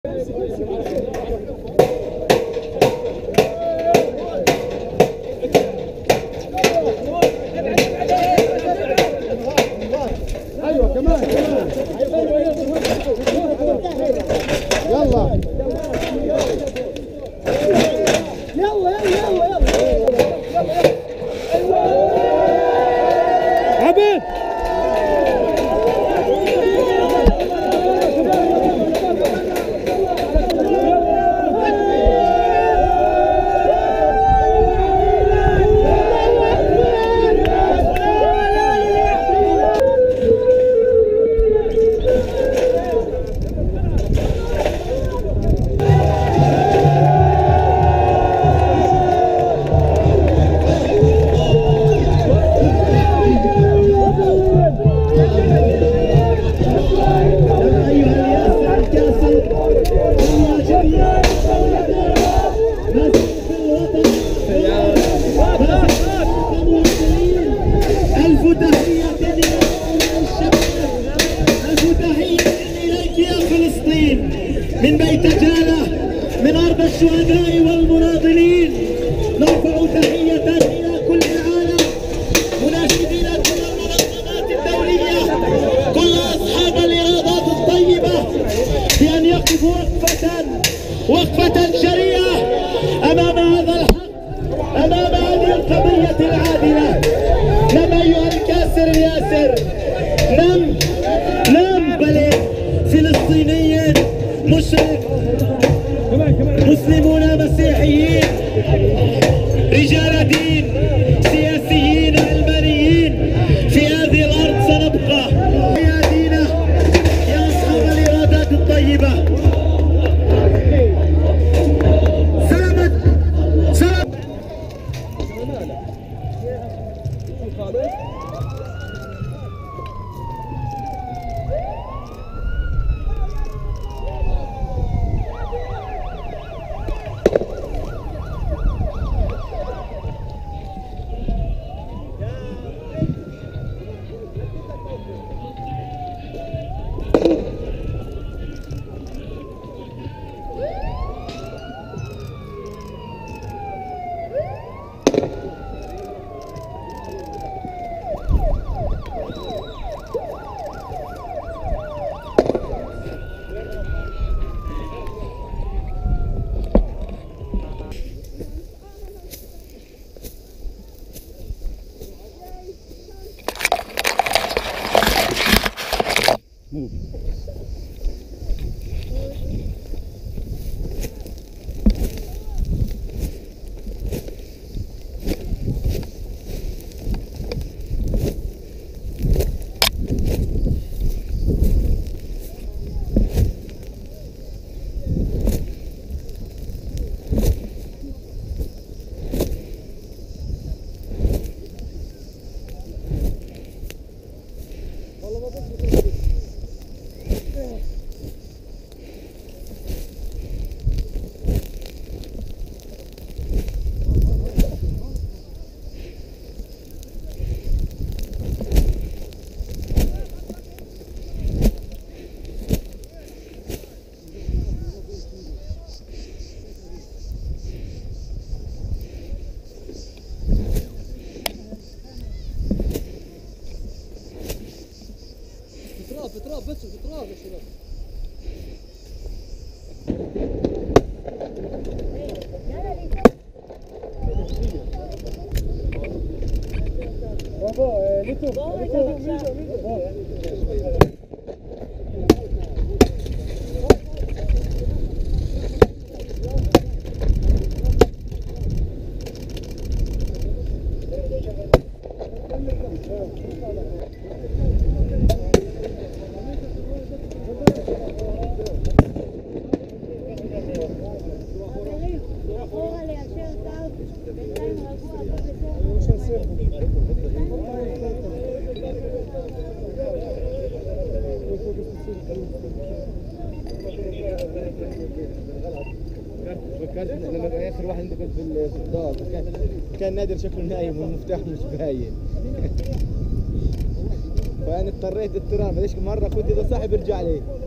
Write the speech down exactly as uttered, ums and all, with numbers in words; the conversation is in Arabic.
ايوه كمان كمان يلا يلا يلا يلا عبد من بيت جالة من أرض الشهداء والمناضلين نرفع تحية إلى كل العالم مناشدين كل المنظمات الدولية كل أصحاب الإرادات الطيبة بأن يقفوا وقفة وقفة جريئة أمام هذا الحق أمام هذه القضية العادلة. نم أيها الكاسر الياسر نم نم بلد فلسطينيين مشرك مسلمون مسيحيين رجال دين سياسيين علمانيين في هذه الأرض سنبقى يا دينا يا أصحاب الإرادات الطيبة. سلامت سلام Move. بتراب بس بتراب يا شباب. بابا ليتو فكرت لما اخر واحد انت كنت في الدار كان كان نادر شكله نايم والمفتاح مش باين. فانا اضطريت اضطرار، فليش مره كنت اذا صاحي برجع لي